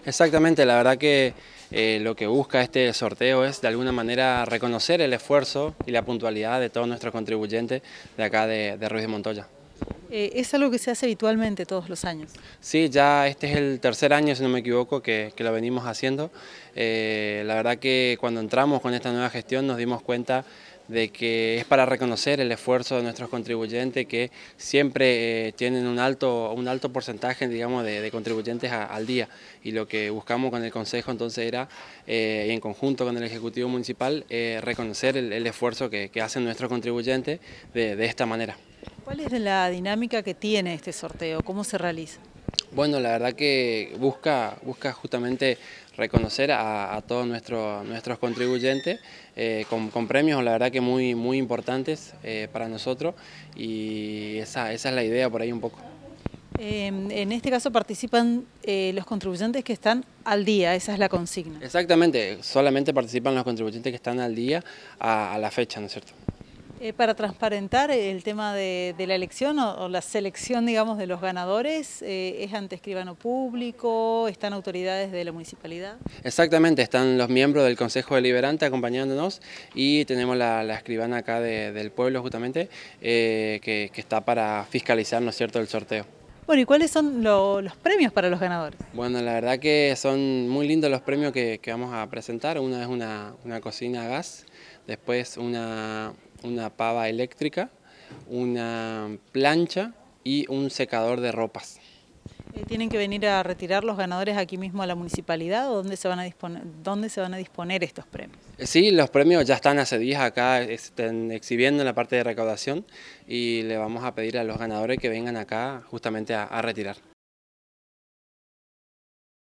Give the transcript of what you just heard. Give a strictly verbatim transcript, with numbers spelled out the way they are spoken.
Exactamente, la verdad que eh, lo que busca este sorteo es de alguna manera reconocer el esfuerzo y la puntualidad de todos nuestros contribuyentes de acá de, de Ruiz de Montoya. Eh, ¿es algo que se hace habitualmente todos los años? Sí, ya este es el tercer año, si no me equivoco, que, que lo venimos haciendo. Eh, la verdad que cuando entramos con esta nueva gestión nos dimos cuenta de que es para reconocer el esfuerzo de nuestros contribuyentes que siempre eh, tienen un alto, un alto porcentaje, digamos, de, de contribuyentes a, al día, y lo que buscamos con el Consejo entonces era, eh, y en conjunto con el Ejecutivo Municipal, eh, reconocer el, el esfuerzo que, que hacen nuestros contribuyentes de, de esta manera. ¿Cuál es la dinámica que tiene este sorteo? ¿Cómo se realiza? Bueno, la verdad que busca, busca justamente reconocer a, a todos nuestros, nuestros contribuyentes eh, con, con premios, la verdad que muy, muy importantes eh, para nosotros, y esa, esa es la idea por ahí un poco. Eh, en este caso participan eh, los contribuyentes que están al día, esa es la consigna. Exactamente, solamente participan los contribuyentes que están al día a, a la fecha, ¿no es cierto? Eh, para transparentar el tema de, de la elección o, o la selección, digamos, de los ganadores, eh, ¿es ante escribano público? ¿Están autoridades de la municipalidad? Exactamente, están los miembros del Consejo Deliberante acompañándonos, y tenemos la, la escribana acá de, del pueblo justamente, eh, que, que está para fiscalizar, ¿no es cierto?, el sorteo. Bueno, ¿y cuáles son lo, los premios para los ganadores? Bueno, la verdad que son muy lindos los premios que, que vamos a presentar. Una es una, una cocina a gas, después una, una pava eléctrica, una plancha y un secador de ropas. Eh, ¿Tienen que venir a retirar los ganadores aquí mismo a la municipalidad o dónde se van a disponer, dónde se van a disponer estos premios? Sí, los premios ya están hace días acá, están exhibiendo en la parte de recaudación, y le vamos a pedir a los ganadores que vengan acá justamente a, a retirar.